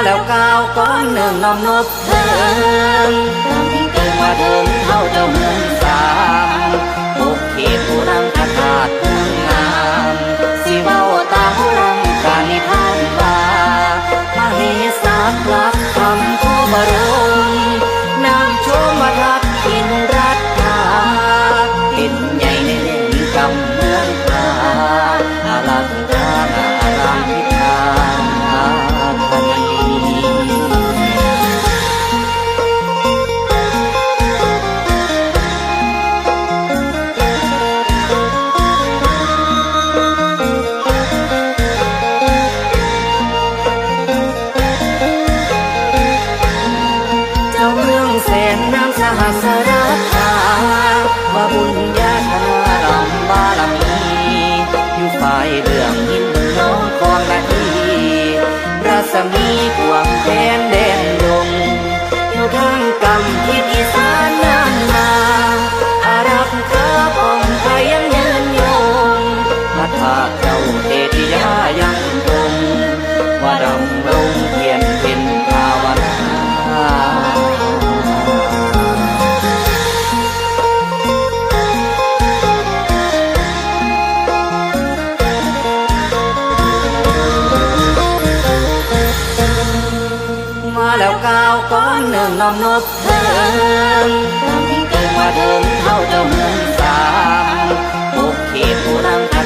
แล้วก้าวก้อนหนึ่งน้อมนบเถิงเกิดมาเถิงเท่าเจ้าเมืองสามปกเขตผู้รังคาถาดเมืองงามสิเว้าตามรังการนิทานว่ามาเฮสากลักคำผู้บรมนำชมมาทักอินรัตถาติดใหญ่ในเล่นกำเมืองตราอาลังกาณอารามพิธาพันดีแสนนางสหัสรัตถาว่าบุญญาธนารำบารมีอยู่ฝ่ายเรื่องหินน้องคลองนาทีรัศมีกวางแดนแดนดงอยู่ทางกำทิศอีสานนานมาอารักขาปองไทยยังยืนยงมาถากเจ้าเทติยายังคงว่าดำรงเพียรเป็นภาวนาแล้วก้าวก้อนหนึ่งน้อมนบเถิงเกิดมาเถิงเท่าเจ้าเมืองสามปกเขตผู้รังค